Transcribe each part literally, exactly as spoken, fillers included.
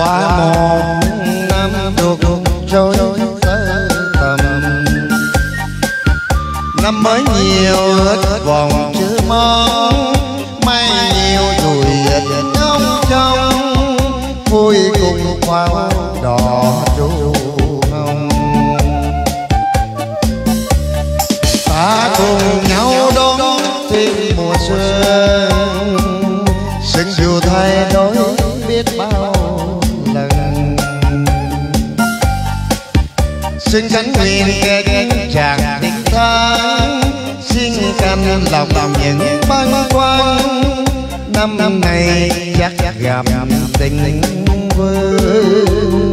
qua một năm ruột trôi tới tầm năm mới nhiều ít vòng chưa mong may nhiều đùi ít trong trong vui cùng pháo đỏ trú hồng ta cùng nhau đón tìm mùa xuân xin dù thay đổi biết bao lần xin cánh nguyện kết chàng tình tháng xin canh lòng lòng những băn khoăn năm năm này chắc gặp tình vương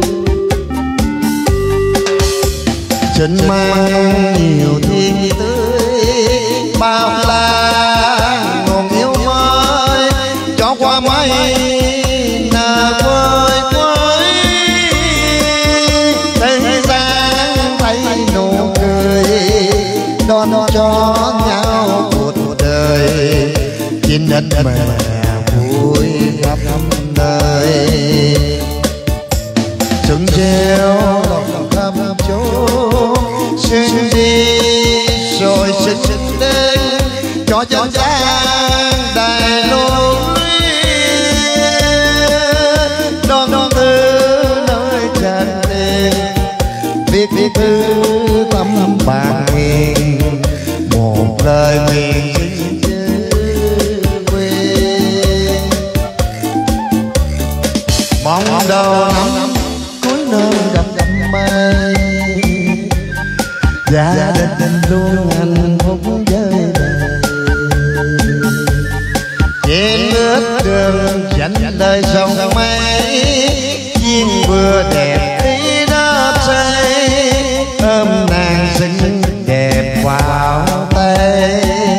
xin mang nhiều thiên tươi bao la nguồn yêu mới cho qua mấy nà vơi vơi thế gian thấy nụ cười đón cho nhau một đời trên đất mẹ vui khắp nơi xuân treo lòng khắp chỗ xuân đi rồi xuân xuân đến cho cho gian đại lối đón đón từ nơi tràn lên viết viết thư tâm bạn nghiền một lời nguyện xin chớ quên mong đầu năm cuối nơi đậm đậm mây gia đình luôn hạnh phúc với đời trên bước đường dành đời sông mây duyên vừa đẹp ý đáp say ôm nàng xinh đẹp vào tay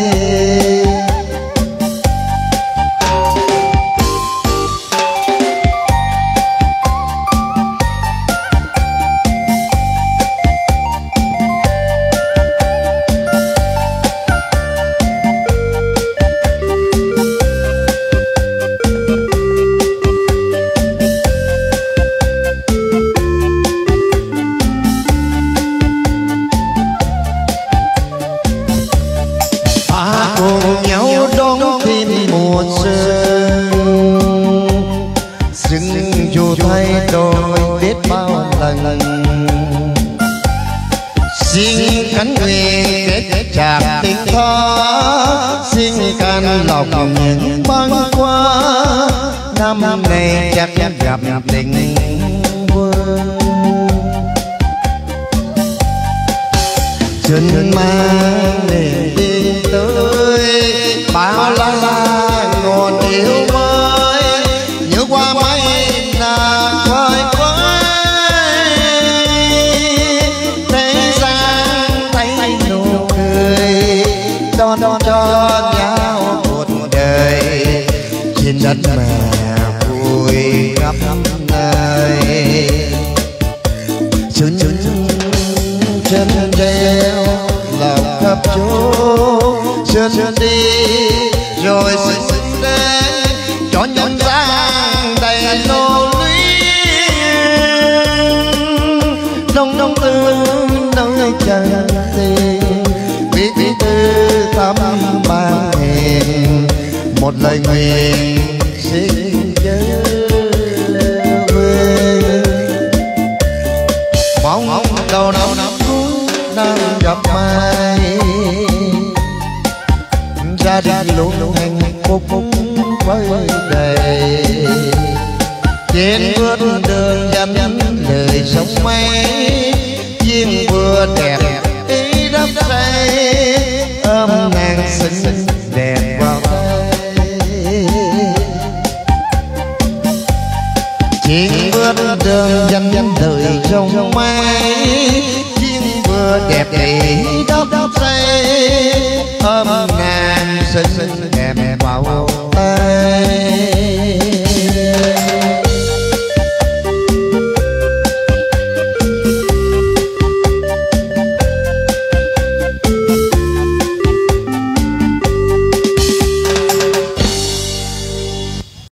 cùng nhau đón thêm mùa xuân xin dù thay đổi biết bao lần xin cánh nguyện kết chạc tình thơ xin can lòng những băn khoăn năm này chắc gặp tình vương xin mang niềm tin tới bao la la nguồn yêu mới như qua mấy nàng khơi quay thế gian thấy nụ cười đón cho nhau một đời trên đất mẹ vui khắp nơi xuân chân treo lòng khắp chỗ xuân đi rồi xuân đến cho nhân gian đầy nô lũy đông đông tư nơi chân tình biết biết tư tâm ban hiền một lời nguyện xin chớ quên mong đầu năm năm gặp mai gia đình luôn hạnh phúc với đời trên bước đường dành lời sống mây duyên vừa đẹp ý đắp say ôm nàng xinh đẹp vào tay trên bước đường dành lời sống mây vừa đẹp ý đắp đắp say ôm nàng xinh đẹp vào